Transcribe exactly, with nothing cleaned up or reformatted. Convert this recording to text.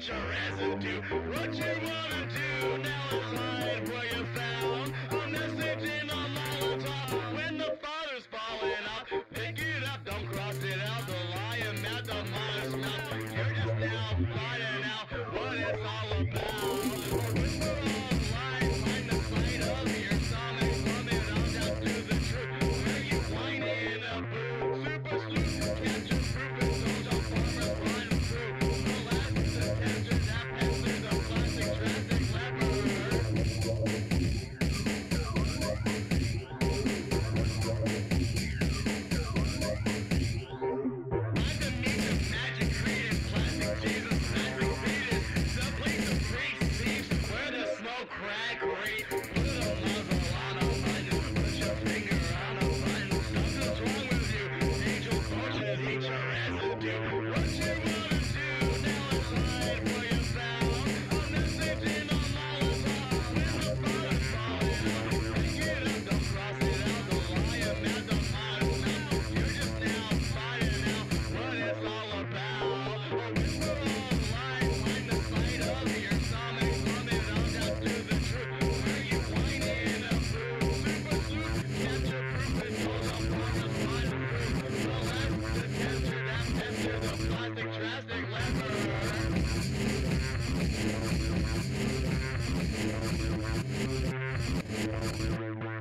eat your residue. What you wanna do now is hide where you found a message in a Molotov. When the father's falling off, pick it up, don't cross it out. The lion at the modest mouth. You're just now finding out what it's all about. Or whisper online, find the sight of your stomach, Plummet on down to the truth. Where you find in a booth, super sleuth, capture proof, indulge on farmers, blind and true. Molest, the tester, that pestered, the plastic, drastic, leper. Underneath the magic credence, plastic, Jesus, Spastic, Fetus, Deplete, the priest, seeps, where the smoke crack rate. Put a muzzle on a button, put your finger on a button. Something's wrong with you, angel vultures eat your residue. What you wanna do now is hide where you found a message in a Molotov. When the father's falling off, pick it up, don't cross it out. The lion at the modest mouth. You're just now finding out what it's all about. Or whisper online, find the sight of your stomach, Plummet on down to the truth. Where you find in a booth, super sleuth, capture proof, indulge on farmers, blind and true. Molest, the tester, that pester, the plastic, drastic, leper. Thank you.